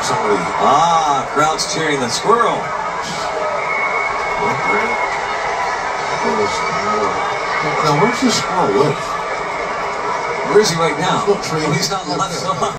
like somebody. Ah, crowd's cheering the Squirrel. Now, where's the Squirrel live? Where is he right now? There's no tree. Oh, he's not alive.